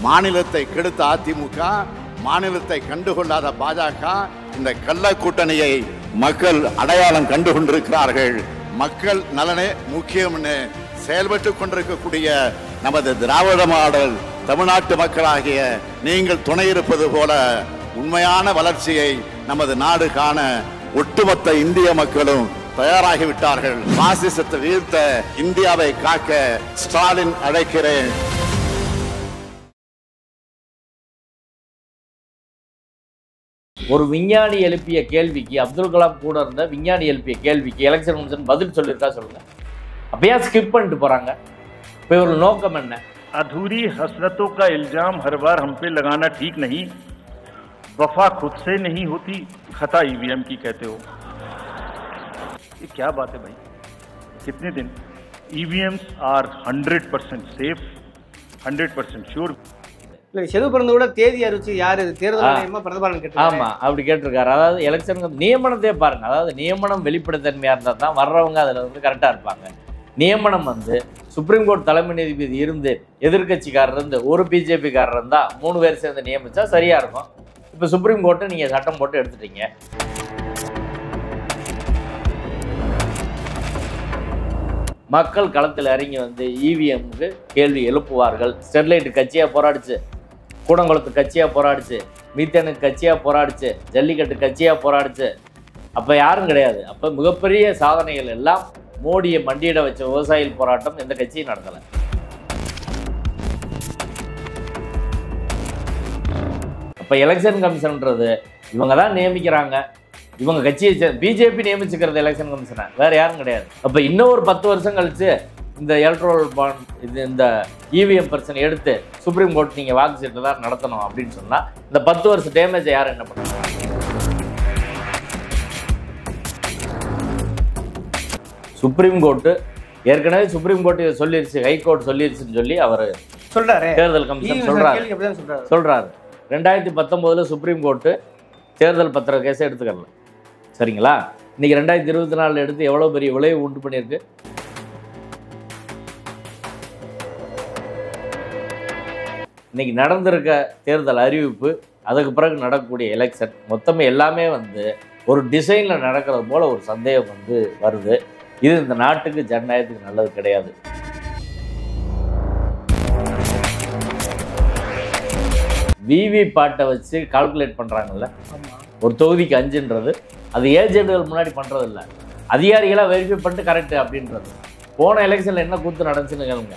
மாநிலத்தை கெடுத்த அதிமுக, மாநிலத்தை கண்டுகொள்ளாத பாஜக, இந்த கள்ள கூட்டணியை மக்கள் அடையாளம் கண்டு கொண்டிருக்கிறார்கள். மக்கள் நலனே முக்கியம்னு செயல்பட்டு கொண்டிருக்கக்கூடிய நமது திராவிட மாடல் தமிழ்நாட்டு மக்களாகிய நீங்கள் துணை இருப்பது போல உண்மையான வளர்ச்சியை நமது நாடு காண ஒட்டுமொத்த இந்திய மக்களும் தயாராகிவிட்டார்கள். பாசிசத்தை வீழ்த்த இந்தியாவை காக்க ஸ்டாலின் அழைக்கிறேன். ஒரு விஞ்ஞானி எழுப்பிய கேள்விக்கு, அப்துல் கலாம் கூட இருந்த விஞ்ஞானி எழுப்பிய கேள்விக்கு எலெக்ஷன் கமிஷன் பதில் சொல்லியிருக்கா சொல்லுங்க. அப்பயா ஸ்கிப் பண்ணிட்டு போறாங்க. இப்போ ஒரு நோக்கம் என்ன? अधूरी हसरतों का इल्जाम हर बार हम पे लगाना ठीक नहीं। वफा खुद से नहीं होती, खता ईवीएम की कहते हो। ये क्या बात है भाई? कितने दिन? EVMs are 100% safe, 100% sure. இல்லை செது பிறந்த கூட தேதி அறிவிச்சு யார் தேர்தல் ஆணையமா பிரதமர் கேட்டாரு. ஆமா, அப்படி கேட்டிருக்காரு. அதாவது எலெக்ஷன் நியமனத்தையே பாருங்க. அதாவது நியமனம் வெளிப்படைத்தன்மையா இருந்தா தான் வர்றவங்க அதுல வந்து கரெக்டா இருப்பாங்க. நியமனம் வந்து சுப்ரீம் கோர்ட் தலைமை நீதிபதி இருந்து எதிர்கட்சிக்காரர் இருந்து ஒரு பிஜேபிக்காரர் இருந்தா 3 பேர் சேர்ந்து நியமிச்சா சரியா இருக்கும். இப்ப சுப்ரீம் கோர்ட்டை நீங்க சட்டம் போட்டு எடுத்துட்டீங்க. மக்கள் களத்தில் இறங்கி வந்து இவிஎம்க்கு கேள்வி எழுப்புவார்கள். ஸ்டெர்லைட் கட்சியா போராடிச்சு, கூடங்குளத்து கட்சியா போராடிச்சு, மீத்தேனுக்கு கட்சியா போராடிச்சு, ஜல்லிக்கட்டு கட்சியா போராடிச்சு. அப்ப யாரும் கிடையாது. அப்ப மிகப்பெரிய சாதனைகள் எல்லாம் மோடியை மண்டியிட வச்ச விவசாயிகள் போராட்டம் எந்த கட்சியும் நடத்தலை. அப்ப எலெக்ஷன் கமிஷன்ன்றது இவங்க தான் நியமிக்கிறாங்க. இவங்க கட்சியை பிஜேபி நியமிச்சுக்கிறது எலெக்ஷன் கமிஷனை, வேற யாரும் கிடையாது. அப்ப இன்னும் ஒரு 10 வருஷம் கழிச்சு இந்த எலக்ட்ரல் பாண்ட் இந்த இவிஎம் பிரச்சனை எடுத்து சுப்ரீம் கோர்ட் நீங்க வாக்கு சீட்டு தான் நடத்தணும் அப்படின்னு சொன்னா இந்த 10 வருஷம் டேமேஜ் யாரும் என்ன பண்ணுவாங்க? சுப்ரீம் கோர்ட்டு ஏற்கனவே சுப்ரீம் கோர்ட் இதை சொல்லிருச்சு, ஹைகோர்ட் சொல்லிருச்சுன்னு சொல்லி அவர் சொல்றாரு. தேர்தல் கமிஷன் சொல்றாரு. 2019 சுப்ரீம் கோர்ட்டு தேர்தல் பத்திர கேஸை எடுத்துக்கல. சரிங்களா? இன்னைக்கு 2024 எடுத்து எவ்வளவு பெரிய விளைவு உண்டு பண்ணியிருக்கு. இன்னைக்கு நடந்திருக்க தேர்தல் அறிவிப்பு, அதுக்கு பிறகு நடக்கக்கூடிய எலெக்ஷன் மொத்தமே எல்லாமே வந்து ஒரு டிசைனில் நடக்கிறது போல ஒரு சந்தேகம் வந்து வருது. இது இந்த நாட்டுக்கு ஜனநாயகத்துக்கு நல்லது கிடையாது. விவி பாட்டை வச்சு கால்குலேட் பண்ணுறாங்கல்ல, ஒரு தொகுதிக்கு 5ன்றது அது ஏஜென்ட்கள் முன்னாடி பண்ணுறது இல்லை, அதிகாரிகளாக வெரிஃபை பண்ணிட்டு கரெக்டு அப்படின்றது. போன எலெக்ஷனில் என்ன கூத்து நடந்துச்சுன்னு கேளுங்க.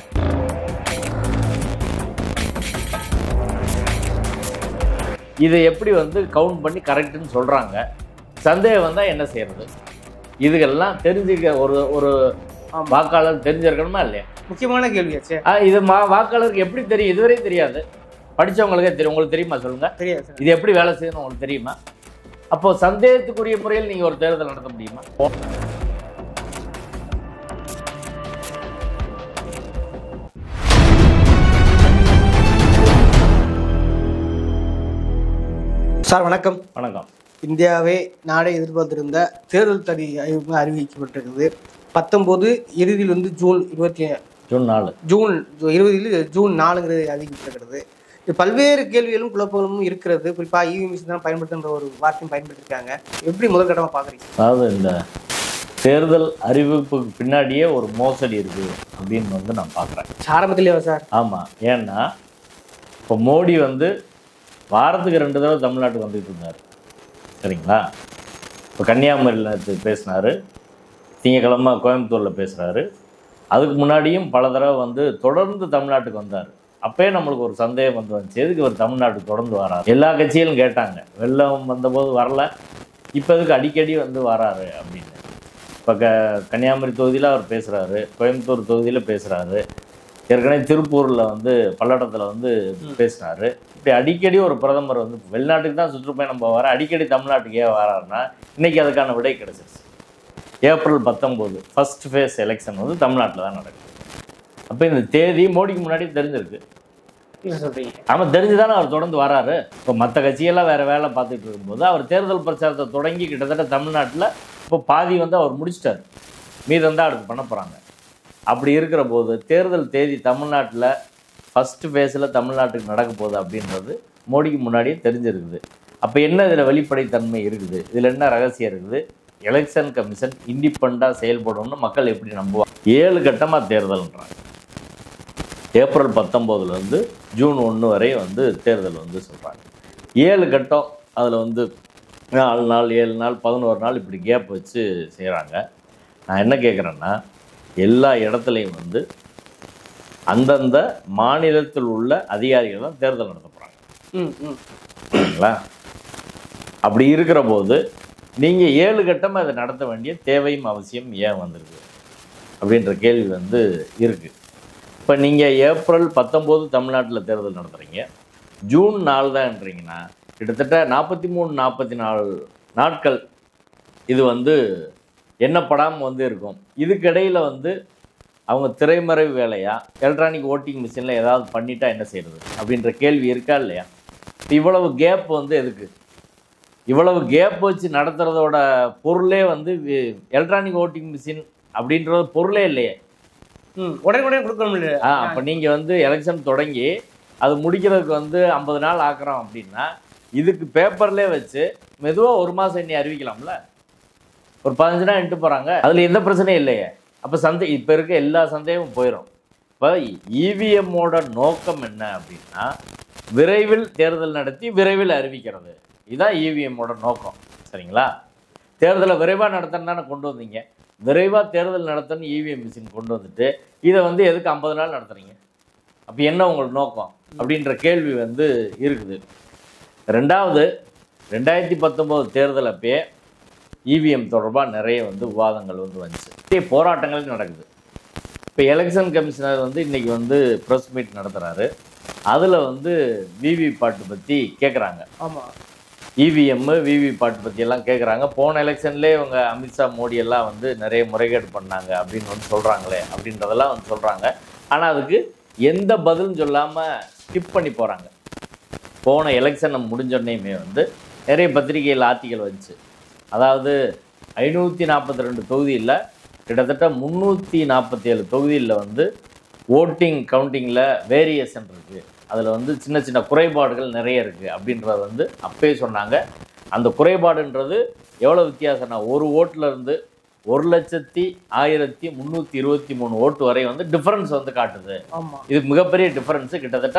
இதை எப்படி வந்து கவுண்ட் பண்ணி கரெக்டுன்னு சொல்கிறாங்க. சந்தேகம் வந்தால் என்ன செய்யறது? இதுக்கெல்லாம் தெரிஞ்சுக்க ஒரு வாக்காளர் தெரிஞ்சிருக்கணுமா இல்லையா? முக்கியமான கேள்வியாச்சு இது. வாக்காளருக்கு எப்படி தெரியும்? இதுவரை தெரியாது. படித்தவங்களுக்கே தெரியும். உங்களுக்கு தெரியுமா சொல்லுங்க? தெரியாது. இது எப்படி வேலை செய்யணும் உங்களுக்கு தெரியுமா? அப்போ சந்தேகத்துக்குரிய முறையில் நீங்கள் ஒரு தேர்தல் நடத்த முடியுமா? சார் வணக்கம். வணக்கம். இந்தியாவே நாடே எதிர்பார்த்திருந்த தேர்தல் தடி அறிவிக்கப்பட்டிருக்குது. 19 இறுதியில் வந்து ஜூன் 4 ஜூன் 4 அறிவிக்கப்பட்டிருக்கிறது. இது பல்வேறு கேள்விகளும் குழப்பங்களும் இருக்கிறது. குறிப்பாக இவிஎம் தான் பயன்படுத்துகிற ஒரு வார்த்தையும் பயன்படுத்திருக்காங்க. எப்படி முதல் கட்டமாக பார்க்குறீங்க? அதாவது இந்த தேர்தல் அறிவிப்புக்கு பின்னாடியே ஒரு மோசடி இருக்குது அப்படின்னு வந்து நான் பார்க்குறேன். ஆரம்பத்திலேயே சார்? ஆமாம். ஏன்னா இப்போ மோடி வந்து வாரத்துக்கு 2 தடவை தமிழ்நாட்டுக்கு வந்துட்டு இருந்தார். சரிங்களா? இப்போ கன்னியாகுமரியில் பேசினார், திங்கக்கிழமை கோயம்புத்தூரில் பேசுகிறாரு. அதுக்கு முன்னாடியும் பல தடவை வந்து தொடர்ந்து தமிழ்நாட்டுக்கு வந்தார். அப்போயே நம்மளுக்கு ஒரு சந்தேகம் வந்துச்சு, எதுக்கு ஒரு தமிழ்நாட்டுக்கு தொடர்ந்து வராரு? எல்லா கட்சிகளும் கேட்டாங்க, வெள்ளம் வந்தபோது வரல, இப்போ எதுக்கு அடிக்கடி வந்து வராரு அப்படின்னு. இப்போ கன்னியாகுமரி தொகுதியில் அவர் பேசுகிறாரு, கோயம்புத்தூர் தொகுதியில் பேசுகிறாரு, ஏற்கனவே திருப்பூரில் வந்து பல்லடத்தில் வந்து பேசினார். இப்படி அடிக்கடி ஒரு பிரதமர் வந்து வெளிநாட்டுக்கு தான் சுற்றுப்பயணம் போவார், அடிக்கடி தமிழ்நாட்டுக்கு ஏன் வராருன்னா இன்றைக்கி அதுக்கான விடை கிடச்சிருச்சு. ஏப்ரல் 19 ஃபர்ஸ்ட் ஃபேஸ் எலெக்ஷன் வந்து தமிழ்நாட்டில் தான் நடக்குது. அப்போ இந்த தேதி மோடிக்கு முன்னாடி தெரிஞ்சிருக்கு. ஆமாம், தெரிஞ்சுதானே அவர் தொடர்ந்து வராரு. இப்போ மற்ற கட்சியெல்லாம் வேறு வேலை பார்த்துட்டு இருக்கும்போது அவர் தேர்தல் பிரச்சாரத்தை தொடங்கி கிட்டத்தட்ட தமிழ்நாட்டில் இப்போ பாதி வந்து அவர் முடிச்சிட்டார், மீதம் தான் அடுத்து பண்ண போகிறாங்க. அப்படி இருக்கிற போது தேர்தல் தேதி தமிழ்நாட்டில் ஃபஸ்ட்டு ஃபேஸில் தமிழ்நாட்டுக்கு நடக்க போகுது அப்படின்றது மோடிக்கு முன்னாடியே தெரிஞ்சிருக்குது. அப்போ என்ன இதில் வெளிப்படைத்தன்மை இருக்குது, இதில் என்ன ரகசியம் இருக்குது? எலெக்ஷன் கமிஷன் இண்டிபெண்டாக செயல்படணும்னு மக்கள் எப்படி நம்புவாங்க? 7 கட்டமாக தேர்தல்ன்றாங்க. ஏப்ரல் 19 ஜூன் 1 வரை தேர்தல் சொல்கிறாங்க. 7 கட்டம், அதில் 4 நாள் 7 நாள் 11 நாள் இப்படி கேப் வச்சு செய்கிறாங்க. நான் என்ன கேட்குறேன்னா, எல்லா இடத்துலையும் அந்தந்த மாநிலத்தில் உள்ள அதிகாரிகள் தான் தேர்தல் நடத்த போகிறாங்க. சரிங்களா? அப்படி இருக்கிற போது நீங்கள் 7 கட்டமாக அதை நடத்த வேண்டிய தேவையும் அவசியம் ஏன் வந்திருக்கு அப்படின்ற கேள்வி இருக்குது. இப்போ நீங்கள் ஏப்ரல் 19 தமிழ்நாட்டில் தேர்தல் நடத்துகிறீங்க, ஜூன் 4 தான்ன்றீங்கன்னா கிட்டத்தட்ட 43-44 நாட்கள் இது எண்ணப்படாமல் இருக்கும். இதுக்கிடையில் அவங்க திரைமறைவு வேலையா எலக்ட்ரானிக் ஓட்டிங் மிஷினில் ஏதாவது பண்ணிட்டா என்ன செய்கிறது அப்படின்ற கேள்வி இருக்கா இல்லையா? இவ்வளவு கேப் எதுக்கு? இவ்வளவு கேப் வச்சு நடத்துறதோட பொருளே எலக்ட்ரானிக் ஓட்டிங் மிஷின் அப்படின்றது பொருளே இல்லையே. உடனே கொடுக்கணும் இல்லையா? அப்போ நீங்கள் எலெக்ஷன் தொடங்கி அது முடிக்கிறதுக்கு 50 நாள் ஆக்குறோம் அப்படின்னா இதுக்கு பேப்பர்லேயே வச்சு மெதுவாக 1 மாதம் எண்ணி அறிவிக்கலாம்ல. ஒரு 15 நாள் எட்டு போகிறாங்க, அதில் எந்த பிரச்சனையும் இல்லையே. அப்போ இப்போ இருக்க எல்லா சந்தேகமும் போயிடும். இப்போ இவிஎம்மோட நோக்கம் என்ன அப்படின்னா, விரைவில் தேர்தல் நடத்தி விரைவில் அறிவிக்கிறது. இதுதான் இவிஎம்மோட நோக்கம். சரிங்களா? தேர்தலை விரைவாக நடத்தணும் தானே கொண்டு வந்தீங்க. விரைவாக தேர்தல் நடத்தணும் இவிஎம் மிஷின் கொண்டு வந்துட்டு இதை எதுக்கு 50 நாள் நடத்துறீங்க? அப்போ என்ன உங்களுக்கு நோக்கம் அப்படின்ற கேள்வி இருக்குது. ரெண்டாவது, 2019 தேர்தல் அப்பயே இவிஎம் தொடர்பாக நிறைய விவாதங்கள் வந்துச்சு, போராட்டங்கள் நடக்குது. இப்போ எலெக்ஷன் கமிஷனர் இன்னைக்கு ப்ரெஸ் மீட் நடத்துகிறாரு. அதில் விவிபேட் பற்றி கேட்குறாங்க. ஆமாம், இவிஎம் விவிபேட் பற்றியெல்லாம் கேட்குறாங்க. போன எலெக்ஷன்லேயே இவங்க அமித்ஷா மோடி எல்லாம் நிறைய முறைகேடு பண்ணாங்க அப்படின்னு சொல்கிறாங்களே அப்படின்றதெல்லாம் சொல்கிறாங்க. ஆனால் அதுக்கு எந்த பதிலும் சொல்லாமல் ஸ்கிப் பண்ணி போகிறாங்க. போன எலெக்ஷன் முடிஞ்சோடனேயுமே நிறைய பத்திரிகைகள் ஆர்டிக்கல் வந்துச்சு. அதாவது 542 தொகுதியில் கிட்டத்தட்ட 347 தொகுதியில் ஓட்டிங் கவுண்டிங்கில் வேரியேஷன் இருக்குது, அதில் சின்ன சின்ன குறைபாடுகள் நிறைய இருக்குது அப்படின்றத அப்பயே சொன்னாங்க. அந்த குறைபாடுன்றது எவ்வளோ வித்தியாசம்னா, ஒரு ஓட்டில் இருந்து 1,01,323 ஓட்டு வரை டிஃபரன்ஸ் காட்டுது. இது மிகப்பெரிய டிஃபரன்ஸு. கிட்டத்தட்ட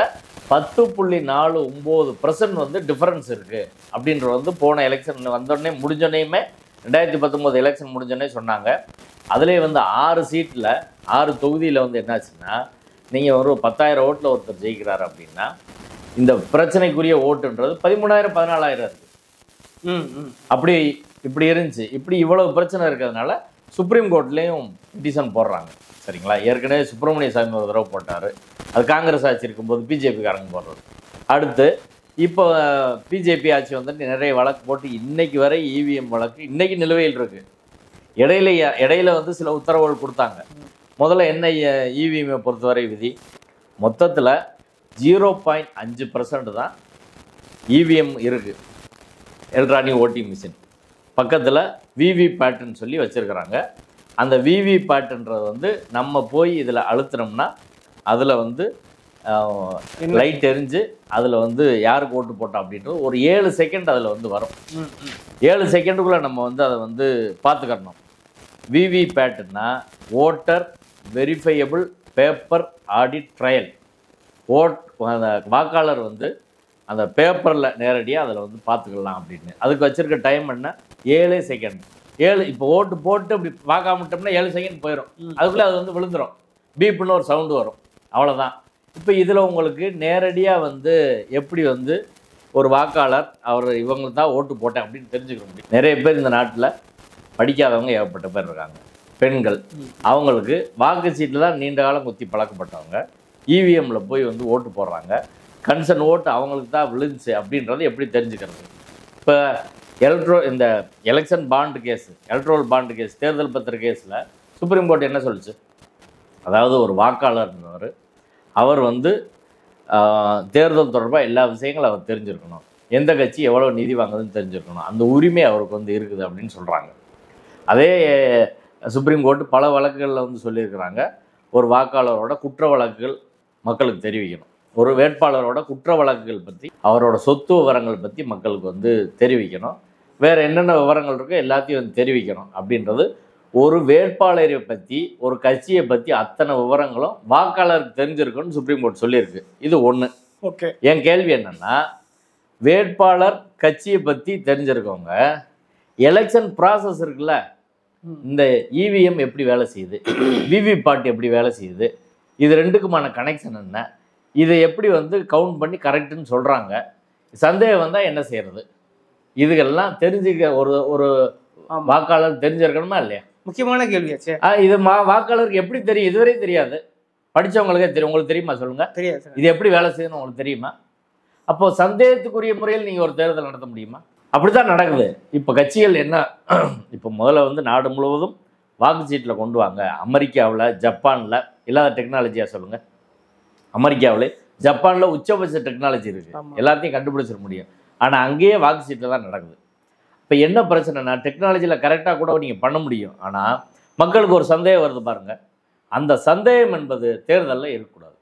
10.49% டிஃபரன்ஸ் இருக்குது அப்படின்ற போன எலெக்ஷன் வந்தோடனே முடிஞ்சோடனேயுமே 2019 எலெக்ஷன் முடிஞ்சோடனே சொன்னாங்க. அதிலே 6 சீட்டில் 6 தொகுதியில் என்னாச்சுன்னா, நீங்கள் ஒரு 10,000 ஓட்டில் ஒருத்தர் ஜெயிக்கிறார் அப்படின்னா இந்த பிரச்சனைக்குரிய ஓட்டுன்றது 13,000 14,000 இருக்குது. அப்படி இப்படி இருந்துச்சு. இப்படி இவ்வளவு பிரச்சனை இருக்கிறதுனால சுப்ரீம் கோர்ட்லேயும் பிட்டிஷன் போடுறாங்க. சரிங்களா? ஏற்கனவே சுப்பிரமணிய சாமி ஒரு தடவை போட்டார், அது காங்கிரஸ் ஆட்சி இருக்கும்போது பிஜேபிக்காரங்க போடுறது. அடுத்து இப்போ பிஜேபி ஆட்சி நிறைய வழக்கு போட்டு இன்னைக்கு வரை இவிஎம் வழக்கு இன்னைக்கு நிலுவையில் இருக்குது. இடையில சில உத்தரவுகள் கொடுத்தாங்க. முதல்ல என்ன இவிஎம்மை பொறுத்தவரை விதி, மொத்தத்தில் 0.5% தான் இவிஎம் இருக்குது, எலக்ட்ரானிக் ஓட்டிங் மிஷின். பக்கத்தில் விவிபேட்னு சொல்லி வச்சுருக்கிறாங்க. அந்த விவிபேட்ன்றது நம்ம போய் இதில் அழுத்தினோம்னா அதில் லைட் எரிஞ்சு அதில் யாருக்கு ஓட்டு போட்டோம் அப்படின்றது ஒரு 7 செகண்ட் அதில் வரும். 7 செகண்டுக்குள்ளே நம்ம அதை பார்த்துக்கணும். விவிபேட்னா voter verifiable paper audit trial. வாக்காளர் அந்த பேப்பரில் நேரடியாக அதில் பார்த்துக்கலாம் அப்படின்னு. அதுக்கு வச்சுருக்க டைம் என்ன, 7 செகண்ட். இப்போ ஓட்டு போட்டு அப்படி பார்க்காமட்டோம்னா 7 செகண்ட் போயிடும். அதுக்குள்ளே அது விழுந்துடும், பீப்புன்னு ஒரு சவுண்டு வரும், அவ்வளோதான். இப்போ இதில் உங்களுக்கு நேரடியாக எப்படி ஒரு வாக்காளர் அவர் இவங்களுக்கு தான் ஓட்டு போட்டேன் அப்படின்னு தெரிஞ்சுக்க முடியும். நிறைய பேர் இந்த நாட்டில் படிக்காதவங்க ஏகப்பட்ட பேர் இருக்காங்க. பெண்கள், அவங்களுக்கு வாக்கு சீட்டில் தான் நீண்ட காலம் குத்தி பழக்கப்பட்டவங்க இவிஎம்மில் போய் ஓட்டு போடுறாங்க. கன்சர்ன் ஓட்டு அவங்களுக்கு தான் விழுந்துச்சு அப்படின்றது எப்படி தெரிஞ்சுக்கிறது? இப்போ இந்த election bond case, electoral bond case, தேர்தல் பத்திர கேஸில் சுப்ரீம் கோர்ட் என்ன சொல்லிச்சு? அதாவது ஒரு வாக்காளர் இருந்தவர், அவர் தேர்தல் தொடர்பாக எல்லா விஷயங்களும் அவர் தெரிஞ்சிருக்கணும், எந்த கட்சி எவ்வளோ நிதி வாங்குதுன்னு தெரிஞ்சிருக்கணும், அந்த உரிமை அவருக்கு இருக்குது அப்படின்னு சொல்கிறாங்க. அதே சுப்ரீம் கோர்ட்டு பல வழக்குகளில் சொல்லியிருக்கிறாங்க, ஒரு வாக்காளரோட குற்ற வழக்குகள் மக்களுக்கு தெரிவிக்கணும். ஒரு வேட்பாளரோட குற்ற வழக்குகள் பற்றி, அவரோட சொத்து விவரங்கள் பற்றி மக்களுக்கு வந்து தெரிவிக்கணும். வேறு என்னென்ன விவரங்கள் இருக்கோ எல்லாத்தையும் வந்து தெரிவிக்கணும். அப்படின்றது ஒரு வேட்பாளரை பற்றி, ஒரு கட்சியை பற்றி அத்தனை விவரங்களும் வாக்காளருக்கு தெரிஞ்சிருக்குன்னு சுப்ரீம் கோர்ட் சொல்லியிருக்கு. இது ஒன்று. ஓகே, என் கேள்வி என்னன்னா, வேட்பாளர் கட்சியை பற்றி தெரிஞ்சிருக்கவங்க எலெக்ஷன் ப்ராசஸ் இருக்குல்ல, இந்த இவிஎம் எப்படி வேலை செய்யுது, விவிபேட் எப்படி வேலை செய்யுது, இது ரெண்டுக்குமான கனெக்ஷன் என்ன, இதை எப்படி வந்து கவுண்ட் பண்ணி கரெக்டுன்னு சொல்கிறாங்க, சந்தேகம் வந்தால் என்ன செய்கிறது, இதுகெல்லாம் தெரிஞ்சுக்க ஒரு ஒரு வாக்காளர் தெரிஞ்சிருக்கணுமா இல்லையா? முக்கியமான கேள்வியாச்சு. இது வாக்காளருக்கு எப்படி தெரியும்? இதுவரை தெரியாது. படித்தவங்களுக்கே தெரியும். உங்களுக்கு தெரியுமா? சொல்லுங்கள். தெரியாது. இது எப்படி வேலை செய்யணும்னு உங்களுக்கு தெரியுமா? அப்போது சந்தேகத்துக்குரிய முறையில் நீங்கள் ஒரு தேர்தல் நடத்த முடியுமா? அப்படி தான் நடக்குது. இப்போ கட்சிகள் என்ன, இப்போ முதல்ல வந்து நாடு முழுவதும் வாக்குச்சீட்டில் கொண்டு வாங்க. அமெரிக்காவில், ஜப்பானில் இல்லாத டெக்னாலஜியாக சொல்லுங்கள். அமெரிக்காவில், ஜப்பானில் உச்சபட்ச டெக்னாலஜி இருக்குது, எல்லாத்தையும் கண்டுபிடிச்சிட முடியும். ஆனால் அங்கேயே வாக்குச்சீட்டில் தான் நடக்குது. இப்போ என்ன பிரச்சனைனா, டெக்னாலஜியில் கரெக்டாக கூட நீங்கள் பண்ண முடியும். ஆனால் மக்களுக்கு ஒரு சந்தேகம் வருது பாருங்கள். அந்த சந்தேகம் என்பது தேர்தலில் இருக்கக்கூடாது.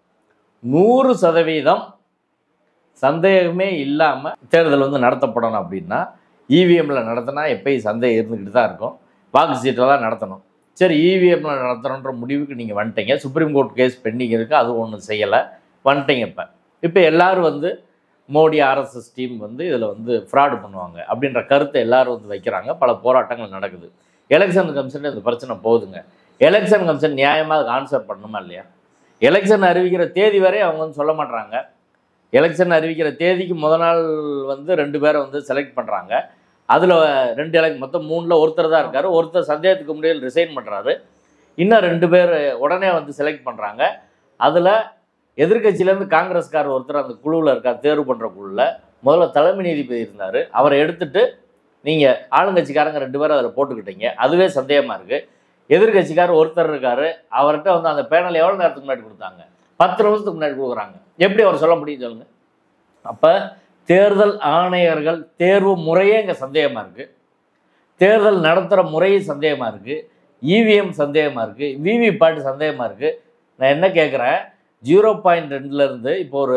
100% சந்தேகமே இல்லாமல் தேர்தல் வந்து நடத்தப்படணும். அப்படின்னா இவிஎம்மில் நடத்தினா எப்பயும் சந்தேகம் இருந்துக்கிட்டு தான் இருக்கும். வாக்கு சீட்டில் தான் நடத்தணும். சரி, இவிஎம்மில் நடத்தணுன்ற முடிவுக்கு நீங்கள் வந்துட்டீங்க. சுப்ரீம் கோர்ட் கேஸ் பெண்டிங் இருக்குது, அது ஒன்றும் செய்யலை, வந்துட்டீங்க. இப்போ எல்லோரும் வந்து மோடி ஆர்எஸ்எஸ் டீம் வந்து இதில் வந்து ஃப்ராடு பண்ணுவாங்க அப்படின்ற கருத்தை எல்லோரும் வந்து வைக்கிறாங்க. பல போராட்டங்கள் நடக்குது. எலெக்ஷன் கமிஷன் இந்த பிரச்சனை போகுதுங்க. எலெக்ஷன் கமிஷன் நியாயமாக அதுக்கு ஆன்சர் பண்ணணுமா இல்லையா? எலெக்ஷன் அறிவிக்கிற தேதி வரை அவங்க வந்து சொல்ல மாட்டாங்க. எலெக்ஷன் அறிவிக்கிற தேதிக்கு முதல் நாள் வந்து 2 பேரை வந்து செலக்ட் பண்ணுறாங்க. அதில் 2 மொத்தம் 3ல் ஒருத்தர் தான் இருக்கார். ஒருத்தர் சந்தேகத்துக்கு முன்னாடி ரிசைன் பண்ணுறாரு. இன்னும் 2 பேர் உடனே வந்து செலக்ட் பண்ணுறாங்க. அதில் எதிர்கட்சியிலேருந்து காங்கிரஸ்காரர் ஒருத்தர் அந்த குழுவில் இருக்கார், தேர்வு பண்ணுற குழுவில். முதல்ல தலைமை நீதிபதி இருந்தார், அவரை எடுத்துட்டு நீங்கள் ஆளுங்கட்சிக்காரங்க 2 பேரும் அதில் போட்டுக்கிட்டீங்க. அதுவே சந்தேகமாக இருக்குது. எதிர்கட்சிக்காரர் ஒருத்தர் இருக்கார், அவர்கிட்ட வந்து அந்த பேனல் எவ்வளோ நேரத்துக்கு முன்னாடி கொடுத்தாங்க? 10 நிமிஷத்துக்கு முன்னாடி கொடுக்குறாங்க. எப்படி அவர் சொல்ல முடியும் சொல்லுங்கள்? அப்போ தேர்தல் ஆணையர்கள் தேர்வு முறையே இங்கே சந்தேகமாக இருக்குது. தேர்தல் நடத்துகிற முறையே சந்தேகமாக இருக்குது. இவிஎம் சந்தேகமாக இருக்குது. விவிபேட் சந்தேகமாக இருக்குது. நான் என்ன கேட்குறேன், 0.2லேருந்து இப்போ ஒரு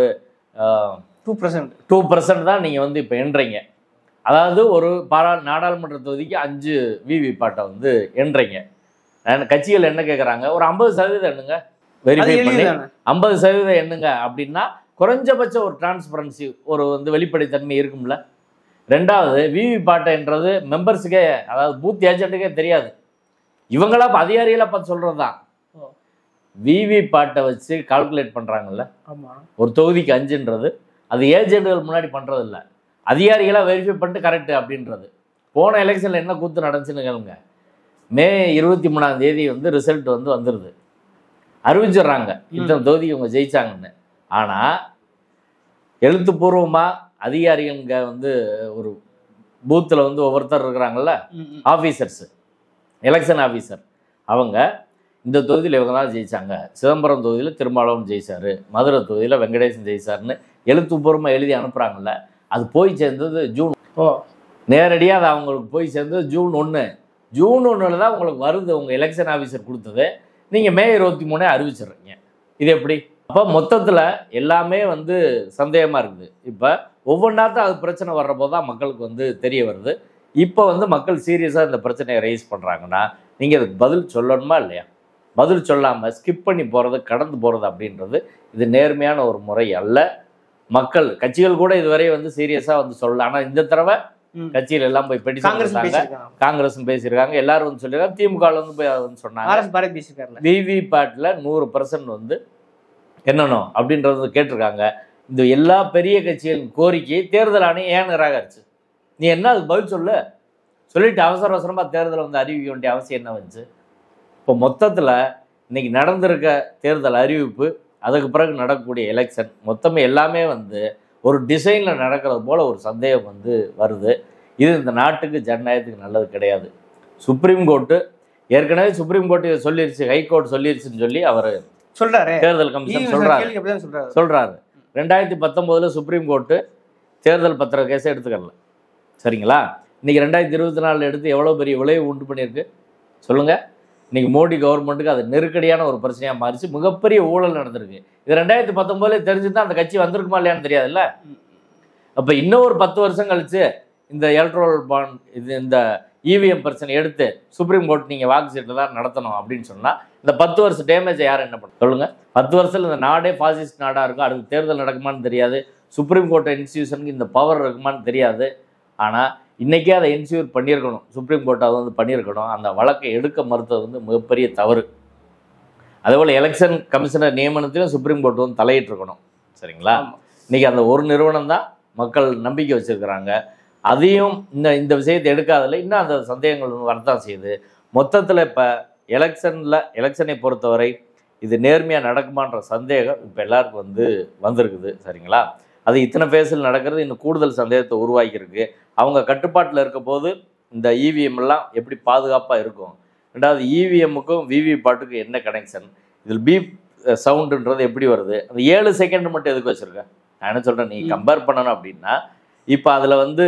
2% தான் நீங்கள் வந்து இப்போ எண்றீங்க. அதாவது ஒரு நாடாளுமன்ற தொகுதிக்கு 5 விவிபேட்டை வந்து எண்றீங்க. கட்சிகள் என்ன கேட்குறாங்க, ஒரு 50% எண்ணுங்க, வெரிஃபை பண்ணி 50% எண்ணுங்க. அப்படின்னா குறைஞ்சபட்சம் ஒரு டிரான்ஸ்பரன்சி, ஒரு வந்து வெளிப்படைத்தன்மை இருக்கும்ல. ரெண்டாவது, விவிபேட்டைன்றது மெம்பர்ஸுக்கே, அதாவது பூத் ஏஜென்ட்டுக்கே தெரியாது. இவங்களா இப்போ அதிகாரிகளாக பார்த்து சொல்கிறது தான். விவிபேட்டை வச்சு கால்குலேட் பண்ணுறாங்கல்ல, ஒரு தொகுதிக்கு 5ன்றது, அது ஏஜென்ட்டுகள் முன்னாடி பண்ணுறதில்ல, அதிகாரிகளாக வெரிஃபை பண்ணிட்டு கரெக்டு அப்படின்றது. போன எலெக்ஷனில் என்ன கூத்து நடந்துச்சுன்னு கேளுங்க. மே 23ஆம் தேதி வந்து ரிசல்ட் வந்து வந்துடுது, அறிவிச்சிடுறாங்க இத்தனை தொகுதிக்கு இவங்க ஜெயிச்சாங்கன்னு. ஆனால் எழுத்துப்பூர்வமாக அதிகாரிங்க வந்து ஒரு பூத்தில் வந்து ஒவ்வொருத்தர் இருக்கிறாங்கல்ல, ஆஃபீஸர்ஸு, எலெக்ஷன் ஆஃபீஸர், அவங்க இந்த தொகுதியில் இவங்க தான் ஜெயித்தாங்க, சிதம்பரம் தொகுதியில் திருமாவளவன் ஜெயிச்சார், மதுரை தொகுதியில் வெங்கடேசன் ஜெயிச்சார்னு எழுத்துப்பூர்வமாக எழுதி அனுப்புகிறாங்கல்ல. அது போய் சேர்ந்தது ஜூன். நேரடியாக அது அவங்களுக்கு போய் சேர்ந்தது ஜூன் 1. ஜூன் 1 தான் உங்களுக்கு வருது உங்கள் எலெக்ஷன் ஆஃபீஸர் கொடுத்தது. நீங்கள் மே 23 அறிவிச்சிடுறீங்க. இது எப்படி? அப்போ மொத்தத்தில் எல்லாமே வந்து சந்தேகமாக இருக்குது. இப்போ ஒவ்வொன்றாத்தான் அது பிரச்சனை வர்றப்போ தான் மக்களுக்கு வந்து தெரிய வருது. இப்போ வந்து மக்கள் சீரியஸாக இந்த பிரச்சனையை ரைஸ் பண்ணுறாங்கன்னா நீங்கள் அதுக்கு பதில் சொல்லணுமா இல்லையா? பதில் சொல்லாமல் ஸ்கிப் பண்ணி போகிறது, கடந்து போகிறது அப்படின்றது இது நேர்மையான ஒரு முறை அல்ல. மக்கள் கட்சிகள் கூட இதுவரை வந்து சீரியஸாக வந்து சொல்லலாம். ஆனால் இந்த தடவை கட்சியில் எல்லாம் போய் பெட்டிஷன் கொடுத்தாங்க, காங்கிரஸும் பேசியிருக்காங்க, எல்லாரும் வந்து சொல்லியிருக்காங்க, திமுக வந்து போய் வந்து சொன்னாங்க விவிபேட்டில் 100% வந்து என்னணும் அப்படின்றது கேட்டிருக்காங்க. இந்த எல்லா பெரிய கட்சிகளின் கோரிக்கையை தேர்தல் ஆணையம் ஏன் நிராகரிச்சு? நீ என்ன அதுக்கு பதில் சொல்லிட்டு அவசர அவசரமாக தேர்தலை வந்து அறிவிக்க வேண்டிய அவசியம் என்ன வந்துச்சு? இப்போ மொத்தத்தில் இன்றைக்கி நடந்திருக்க தேர்தல் அறிவிப்பு, அதுக்கு பிறகு நடக்கக்கூடிய எலெக்ஷன், மொத்தமே எல்லாமே வந்து ஒரு டிசைனில் நடக்கிறது போல் ஒரு சந்தேகம் வந்து வருது. இது இந்த நாட்டுக்கு, ஜனநாயகத்துக்கு நல்லது கிடையாது. சுப்ரீம் கோர்ட்டு ஏற்கனவே சுப்ரீம் கோர்ட்டு இதை சொல்லிருச்சு, ஹைகோர்ட் சொல்லிருச்சுன்னு சொல்லி அவர் சொல்கிறாரு, தேர்தல் கமிஷன் சொல்கிறாரு. 2019 சுப்ரீம் கோர்ட்டு தேர்தல் பத்திர கேஸை எடுத்துக்கல, சரிங்களா? இன்றைக்கி 2024 எடுத்து எவ்வளோ பெரிய விளைவு உண்டு பண்ணியிருக்கு சொல்லுங்கள். இன்னைக்கு மோடி கவர்மெண்ட்டுக்கு அது நெருக்கடியான ஒரு பிரச்சனையாக மாறிச்சு. மிகப்பெரிய ஊழல் நடந்திருக்கு. இது 2019 தெரிஞ்சுதான் அந்த கட்சி வந்திருக்குமா இல்லையான்னு தெரியாதுல்ல. அப்போ இன்னும் ஒரு 10 வருஷம் கழிச்சு இந்த எலக்ட்ரல் பாண்ட் இந்த இவிஎம் பிரச்சனை எடுத்து சுப்ரீம் கோர்ட் நீங்கள் வாக்கு சீட்டில் தான் நடத்தணும் அப்படின்னு சொன்னால் இந்த 10 வருஷம் டேமேஜை யார் என்ன பண்ண சொல்லுங்கள்? 10 வருஷத்தில் இந்த நாடே ஃபாசிஸ்ட் நாடாக இருக்கும். அதுக்கு தேர்தல் நடக்குமான்னு தெரியாது. சுப்ரீம் கோர்ட் இன்ஸ்டியூஷனுக்கு இந்த பவர் இருக்குமான்னு தெரியாது. ஆனால் இன்றைக்கே அதை இன்ஸ்யூர் பண்ணியிருக்கணும். சுப்ரீம் கோர்ட் அதை வந்து பண்ணியிருக்கணும். அந்த வழக்கை எடுக்க மறுத்தது வந்து மிகப்பெரிய தவறு. அதேபோல் எலெக்ஷன் கமிஷனர் நியமனத்திலும் சுப்ரீம் கோர்ட் வந்து தலையிட்டிருக்கணும். சரிங்களா? இன்றைக்கி அந்த ஒரு நிறுவனம் தான் மக்கள் நம்பிக்கை வச்சுருக்கிறாங்க. அதையும் இந்த விஷயத்தை எடுக்காதில்ல. இன்னும் அந்த சந்தேகங்கள் வந்து வரத்தான் செய்யுது. மொத்தத்தில் இப்போ எலெக்ஷனை பொறுத்தவரை இது நேர்மையாக நடக்குமான்ற சந்தேகம் இப்போ எல்லாருக்கும் வந்திருக்குது. சரிங்களா? அது இத்தனை ஃபேஸில் நடக்கிறது இன்னும் கூடுதல் சந்தேகத்தை உருவாக்கியிருக்கு. அவங்க கட்டுப்பாட்டில் இருக்க போது இந்த இவிஎம் எல்லாம் எப்படி பாதுகாப்பாக இருக்கும்? ரெண்டாவது, இவிஎம்முக்கும் விவிபேட்டுக்கும் என்ன கனெக்ஷன்? இதில் பீப் சவுண்டுன்றது எப்படி வருது? அந்த 7 செகண்ட் மட்டும் எதுக்கு வச்சுருக்கேன்? நான் என்ன சொல்கிறேன், நீ கம்பேர் பண்ணணும் அப்படின்னா இப்போ அதில் வந்து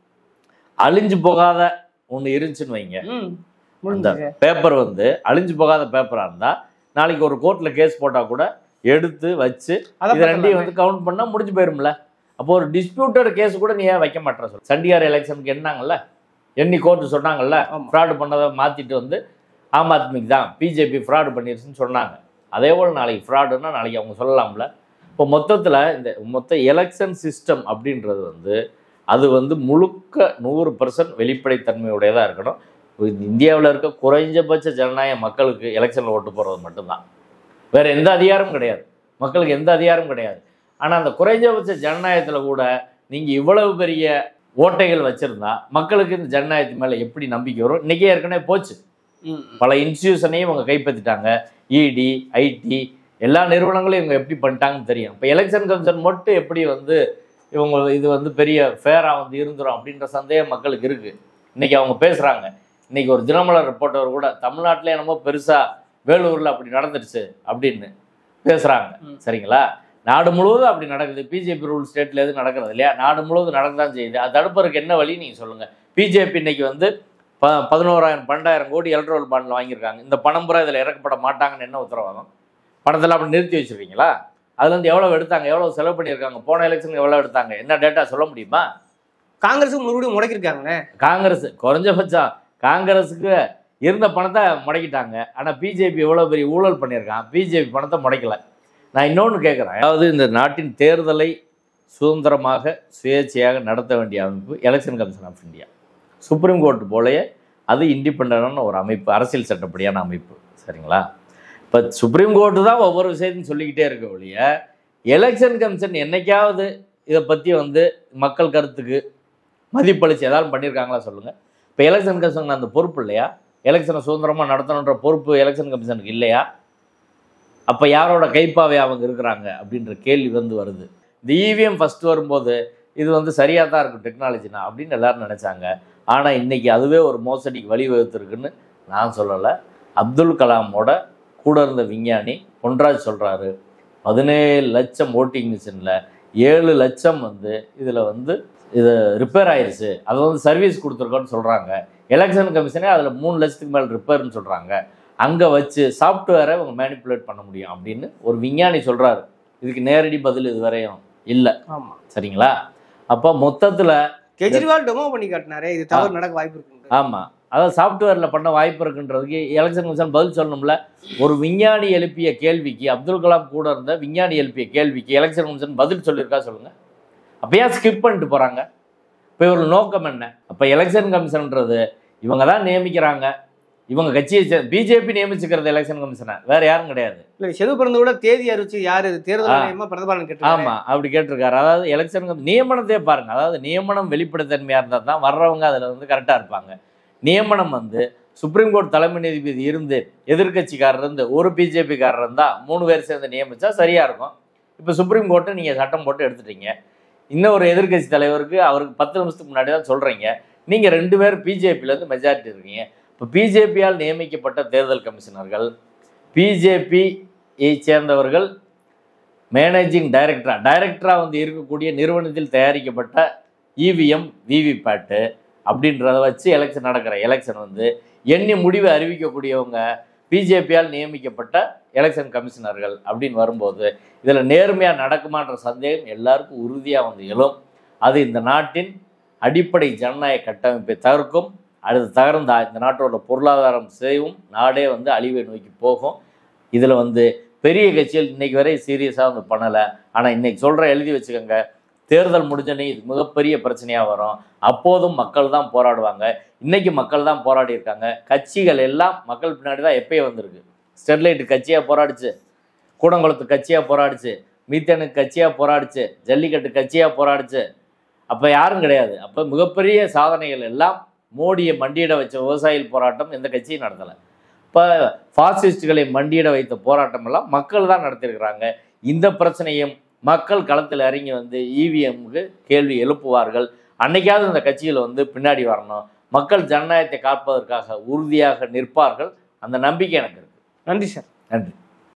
அழிஞ்சு போகாத ஒன்று இருந்துச்சுன்னு வைங்க. அந்த பேப்பர் வந்து அழிஞ்சு போகாத பேப்பராக இருந்தால் நாளைக்கு ஒரு கோர்ட்டில் கேஸ் போட்டால் கூட எடுத்து வச்சு இது ரெண்டையும் வந்து கவுண்ட் பண்ணால் முடிஞ்சு போயிரும்ல. அப்போ ஒரு டிஸ்பியூட்டட் கேஸ் கூட நீ ஏன் வைக்க மாட்டேற? சொல். சண்டிகார் எலெக்ஷனுக்கு என்னாங்கல்ல, எண்ணி கோர்ட்டு சொன்னாங்கல்ல, ஃப்ராடு பண்ணதை மாற்றிட்டு வந்து ஆம் ஆத்மிக்கு தான் பிஜேபி ஃப்ராடு பண்ணிருச்சுன்னு சொன்னாங்க. அதே போல் நாளைக்கு ஃப்ராடுன்னா நாளைக்கு அவங்க சொல்லலாம்ல. இப்போ மொத்தத்தில் இந்த எலெக்ஷன் சிஸ்டம் அப்படின்றது வந்து அது வந்து முழுக்க 100% வெளிப்படைத்தன்மையுடையதாக இருக்கணும். இந்தியாவில் இருக்க குறைஞ்சபட்ச ஜனநாயக மக்களுக்கு எலெக்ஷனில் ஓட்டு போடுறது மட்டும்தான். வேறு எந்த அதிகாரமும் கிடையாது. மக்களுக்கு எந்த அதிகாரமும் கிடையாது. ஆனால் அந்த குறைஞ்சபட்ச ஜனநாயகத்தில் கூட நீங்கள் இவ்வளவு பெரிய ஓட்டைகள் வச்சுருந்தா மக்களுக்கு இந்த ஜனநாயகத்து மேலே எப்படி நம்பிக்கை வரும்? இன்றைக்கே ஏற்கனவே போச்சு. பல இன்ஸ்டியூஷனையும் இவங்க கைப்பற்றிட்டாங்க. இடி, ஐடி எல்லா நிறுவனங்களும் இவங்க எப்படி பண்ணிட்டாங்கன்னு தெரியும். இப்போ எலெக்ஷன் கமிஷன் மட்டும் எப்படி வந்து இவங்க இது வந்து பெரிய ஃபேராக வந்து இருந்துடும் அப்படின்ற சந்தேகம் மக்களுக்கு இருக்குது. இன்றைக்கி அவங்க பேசுகிறாங்க. இன்றைக்கி ஒரு தினமலர் ரிப்போர்ட்டர் கூட தமிழ்நாட்டில் என்னமோ பெருசாக வேலூரில் அப்படி நடந்துருச்சு அப்படின்னு பேசுகிறாங்க. சரிங்களா? நாடு முழுவதும் அப்படி நடக்குது. பிஜேபி ரூல் ஸ்டேட்டில் எதுவும் நடக்கிறது இல்லையா? நாடு முழுவதும் நடக்கதான் செய்யுது. அது தடுப்பதற்கு என்ன வழி நீங்கள் சொல்லுங்கள். பிஜேபி இன்னைக்கு வந்து 11,000-12,000 கோடி எலக்ட்ரல் பாண்டில் வாங்கியிருக்காங்க. இந்த பணம் பூரா இதில் இறக்கப்பட மாட்டாங்கன்னு என்ன உத்தரவாதம்? பணத்தில் அப்படி நிறுத்தி வச்சுருக்கீங்களா? அதுலேருந்து எவ்வளோ எடுத்தாங்க, எவ்வளோ செலவு பண்ணியிருக்காங்க, போன எலெக்ஷனுக்கு எவ்வளோ எடுத்தாங்க, என்ன டேட்டா சொல்ல முடியுமா? காங்கிரஸும் மறுபடியும் முடக்கிருக்காங்க. காங்கிரஸ் குறைஞ்சபட்சம் காங்கிரஸுக்கு இருந்த பணத்தை முடக்கிட்டாங்க. ஆனால் பிஜேபி எவ்வளோ பெரிய ஊழல் பண்ணியிருக்கான், பிஜேபி பணத்தை முடக்கலை. நான் இன்னொன்று கேட்குறேன். அதாவது இந்த நாட்டின் தேர்தலை சுதந்திரமாக சுயேட்சையாக நடத்த வேண்டிய அமைப்பு election commission of India. Supreme court போலயே அது இண்டிபெண்டான ஒரு அமைப்பு, அரசியல் சட்டப்படியான அமைப்பு. சரிங்களா? இப்போ சுப்ரீம் கோர்ட்டு தான் ஒவ்வொரு விஷயத்தையும் சொல்லிக்கிட்டே இருக்க ஒழிய எலெக்ஷன் கமிஷன் என்னைக்காவது இதை பற்றி வந்து மக்கள் கருத்துக்கு மதிப்பளித்து ஏதாவது பண்ணியிருக்காங்களா சொல்லுங்கள். இப்போ எலெக்ஷன் கமிஷனுக்கு அந்த பொறுப்பு இல்லையா? எலெக்ஷனை சுதந்திரமாக நடத்தணுன்ற பொறுப்பு எலெக்ஷன் கமிஷனுக்கு இல்லையா? அப்போ யாரோட கைப்பாவே அவங்க இருக்கிறாங்க அப்படின்ற கேள்வி வருது. இந்த இவிஎம் ஃபஸ்ட்டு வரும்போது இது வந்து சரியாக தான் இருக்கும் டெக்னாலஜினா அப்படின்னு எல்லோரும் நினச்சாங்க. ஆனால் இன்றைக்கி அதுவே ஒரு மோசடிக்கு வழிவகுத்துருக்குன்னு நான் சொல்லலை. அப்துல் கலாமோட கூட இருந்த விஞ்ஞானி பொன்ராஜ் சொல்கிறாரு, 17 லட்சம் ஓட்டிங் மிஷினில் 7 லட்சம் வந்து இதில் வந்து இது ரிப்பேர் ஆயிடுச்சு, அதை வந்து சர்வீஸ் கொடுத்துருக்கோன்னு சொல்கிறாங்க. எலெக்ஷன் கமிஷனே அதில் 3 லட்சத்துக்கு மேலே ரிப்பேர்னு சொல்கிறாங்க. அங்கே வச்சு சாஃப்ட்வேரை அவங்க மேனிப்புலேட் பண்ண முடியும் அப்படின்னு ஒரு விஞ்ஞானி சொல்கிறாரு. இதுக்கு நேரடி பதில் இதுவரையும் இல்லை. ஆமாம், சரிங்களா? அப்போ மொத்தத்தில் கெஜ்ரிவால் டெமோ பண்ணி காட்டினாரே, இது தவறு நடக்க வாய்ப்பு இருக்கு. ஆமாம், அதாவது சாஃப்ட்வேரில் பண்ண வாய்ப்பு இருக்குன்றதுக்கு எலெக்ஷன் கமிஷன் பதில் சொல்லணும்ல. ஒரு விஞ்ஞானி எழுப்பிய கேள்விக்கு, அப்துல் கலாம் கூட இருந்த விஞ்ஞானி எழுப்பிய கேள்விக்கு எலெக்ஷன் கமிஷன் பதில் சொல்லியிருக்கா சொல்லுங்கள். அப்போ ஏன் ஸ்கிப் பண்ணிட்டு போகிறாங்க? இப்போ இவர்கள் நோக்கம் என்ன? அப்போ எலெக்ஷன் கமிஷன்ன்றது இவங்க தான் நியமிக்கிறாங்க. இவங்க கட்சியை பிஜேபி நியமிச்சுக்கிறது எலெக்ஷன் கமிஷனை, வேற யாரும் கிடையாது. இல்லை, செது பிறந்த கூட தேதி அறிவிச்சு யார் தேர்தல் பிரதமர் கேட்டு. ஆமாம், அப்படி கேட்டிருக்காரு. அதாவது எலெக்ஷன் நியமனத்தையே பாருங்க. அதாவது நியமனம் வெளிப்படைத்தன்மையாக இருந்தால் தான் வர்றவங்க அதில் வந்து கரெக்டாக இருப்பாங்க. நியமனம் வந்து சுப்ரீம் கோர்ட் தலைமை நீதிபதி இருந்து எதிர்கட்சிக்காரர் இருந்து ஒரு பிஜேபிக்காரர் இருந்தால் 3 பேர் சேர்ந்து நியமித்தா சரியாக இருக்கும். இப்போ சுப்ரீம் கோர்ட்டு நீங்கள் சட்டம் போட்டு எடுத்துட்டீங்க. இன்னும் ஒரு எதிர்கட்சி தலைவருக்கு அவருக்கு 10 நிமிஷத்துக்கு முன்னாடி தான் சொல்கிறீங்க. நீங்கள் 2 பேர் பிஜேபியிலேருந்து மெஜாரிட்டி இருக்கீங்க. இப்போ பிஜேபியால் நியமிக்கப்பட்ட தேர்தல் கமிஷனர்கள், பிஜேபியை சேர்ந்தவர்கள் மேனேஜிங் டைரக்டராக வந்து இருக்கக்கூடிய நிறுவனத்தில் தயாரிக்கப்பட்ட இவிஎம் விவிபேட்டு அப்படின்றத வச்சு எலெக்ஷன் நடக்கிற எலெக்ஷன் வந்து எண்ணி முடிவை அறிவிக்கக்கூடியவங்க பிஜேபியால் நியமிக்கப்பட்ட எலெக்ஷன் கமிஷனர்கள் அப்படின்னு வரும்போது இதில் நேர்மையாக நடக்குமான்ற சந்தேகம் எல்லாருக்கும் உறுதியாக வந்து எழும். அது இந்த நாட்டின் அடிப்படை ஜனநாயக கட்டமைப்பை தகர்க்கும். அது தகர்ந்தா இந்த நாட்டோட பொருளாதாரம் செய்யும், நாடே வந்து அழிவை நோக்கி போகும். இதில் வந்து பெரிய கட்சிகள் இன்றைக்கி வரை சீரியஸாக வந்து பண்ணலை. ஆனால் இன்றைக்கி சொல்கிற எழுதி வச்சுக்கோங்க, தேர்தல் முடிஞ்சோன்னே இது மிகப்பெரிய பிரச்சனையாக வரும். அப்போதும் மக்கள் தான் போராடுவாங்க. இன்றைக்கி மக்கள் தான் போராடி இருக்காங்க. கட்சிகள் எல்லாம் மக்கள் பின்னாடி தான் எப்பயே வந்திருக்கு. ஸ்டெர்லைட்டு கட்சியாக போராடிச்சு, கூடங்குளத்து கட்சியாக போராடிச்சு, மீத்தேனுக்கு கட்சியாக போராடிச்சு, ஜல்லிக்கட்டு கட்சியாக போராடிச்சு. அப்போ யாரும் கிடையாது. அப்போ மிகப்பெரிய சாதனைகள் எல்லாம் மோடியை மண்டியிட வச்ச விவசாயிகள் போராட்டம் எந்த கட்சியும் நடத்தலை. இப்போ ஃபாசிஸ்டுகளை மண்டியிட வைத்த போராட்டம் எல்லாம் மக்கள் தான் நடத்தியிருக்கிறாங்க. இந்த பிரச்சனையும் மக்கள் களத்தில் இறங்கி வந்து இவிஎம்க்கு கேள்வி எழுப்புவார்கள். அன்னைக்காவது இந்த கட்சிகள் வந்து பின்னாடி வரணும். மக்கள் ஜனநாயகத்தை காப்பதற்காக உறுதியாக நிற்பார்கள். அந்த நம்பிக்கை எனக்கு இருக்குது. நன்றி சார். நன்றி.